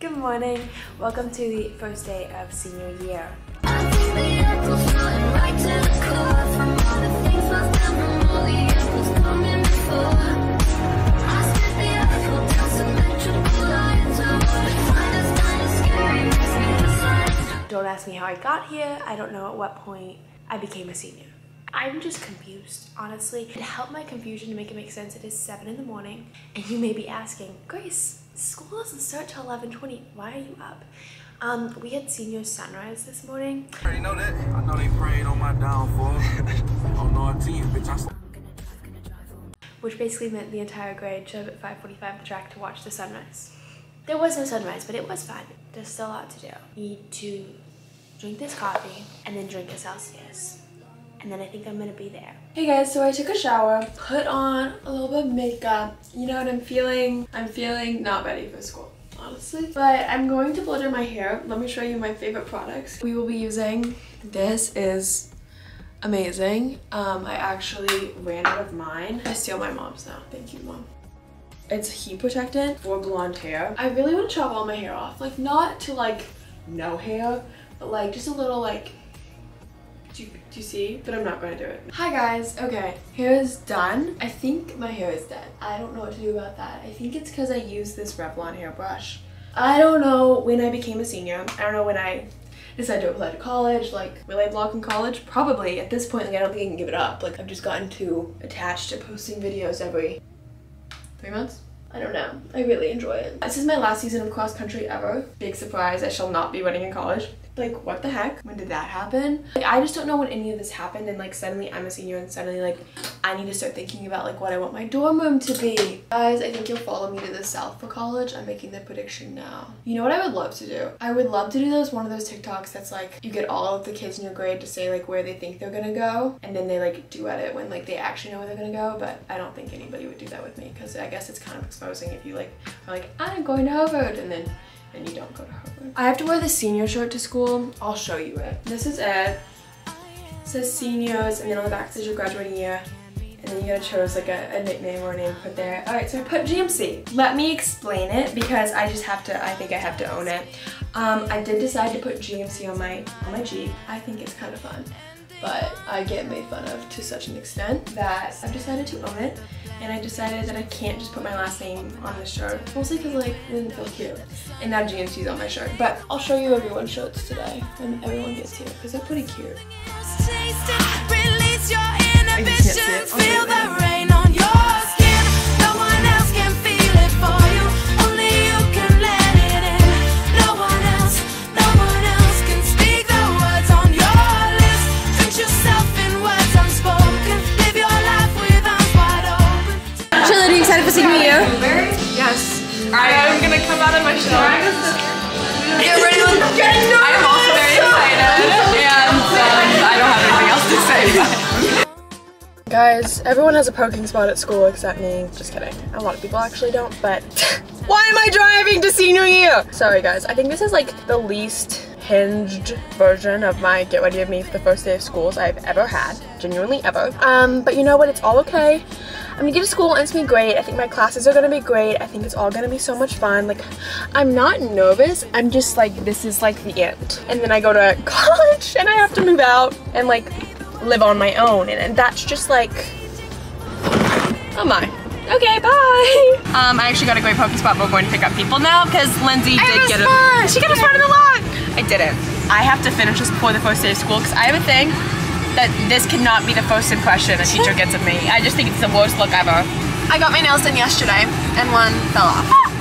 Good morning. Welcome to the first day of senior year. Don't ask me how I got here. I don't know at what point I became a senior. I'm just confused, honestly. To help my confusion to make it make sense, it is 7 in the morning, and you may be asking, Grace, school doesn't start till 11:20. Why are you up? We had senior sunrise this morning. I already know that. I know they prayed on my downfall. On our team, bitch. Which basically meant the entire grade showed up at 5:45 the track to watch the sunrise. There was no sunrise, but it was fun. There's still a lot to do. Need to drink this coffee and then drink a Celsius. And then I think I'm gonna be there. Hey guys, so I took a shower, put on a little bit of makeup. You know what I'm feeling? I'm feeling not ready for school, honestly. But I'm going to blow dry my hair. Let me show you my favorite products. We will be using, this is amazing. I actually ran out of mine. I steal my mom's now. Thank you, Mom. It's heat protectant for blonde hair. I really want to chop all my hair off. Like, not to like no hair, but like just a little like, do you see? But I'm not going to do it. Hi guys. Okay, hair is done. I think my hair is dead. I don't know what to do about that. I think it's because I used this Revlon hairbrush. I don't know when I became a senior. I don't know when I decided to apply to college. Like, will I vlog in college? Probably. At this point, like, I don't think I can give it up. Like, I've just gotten too attached to posting videos every 3 months? I don't know. I really enjoy it. This is my last season of cross country ever. Big surprise, I shall not be running in college. Like, what the heck? When did that happen? Like, I just don't know when any of this happened, and like suddenly I'm a senior and suddenly like I need to start thinking about like what I want my dorm room to be. Guys, I think you'll follow me to the south for college. I'm making the prediction now. You know what I would love to do? I would love to do one of those TikToks that's like you get all of the kids in your grade to say like where they think they're gonna go, and then they like duet it when like they actually know where they're gonna go. But I don't think anybody would do that with me, because I guess it's kind of exposing if you like are like, I'm going to Harvard, and then you don't go to Harvard. I have to wear the senior shirt to school. I'll show you it. This is it. It says seniors, and then on the back says your graduating year. And then you gotta choose like a nickname or a name to put there. Alright, so I put GMC. Let me explain it, because I just have to, I think I have to own it. I did decide to put GMC on my Jeep. I think it's kind of fun. But I get made fun of to such an extent that I've decided to own it. And I decided that I can't just put my last name on the shirt, mostly because like it didn't feel cute. And now GMC's on my shirt. But I'll show you everyone's shirts today when everyone gets here, because they're pretty cute. I just can't see it. Excited for senior year? Yes. I'm gonna come out of my shell. Get ready to I am also very excited, and I don't have anything else to say. Guys, everyone has a parking spot at school except me. Just kidding. A lot of people actually don't, but why am I driving to senior year? Sorry guys, I think this is like the least hinged version of my get ready with me for the first day of schools I've ever had. Genuinely ever. But you know what? It's all okay. I'm gonna get to school and it's gonna be great. I think my classes are gonna be great. I think it's all gonna be so much fun. Like, I'm not nervous. I'm just like, this is like the end. And then I go to college and I have to move out and like live on my own. And that's just like, oh my. Okay, bye. I actually got a great parking spot, but we're going to pick up people now because Lindsay did get a. She got a spot in the lot. I didn't. I have to finish this before the first day of school because I have a thing that this cannot be the first impression a teacher gets of me. I just think it's the worst look ever. I got my nails done yesterday and one fell off.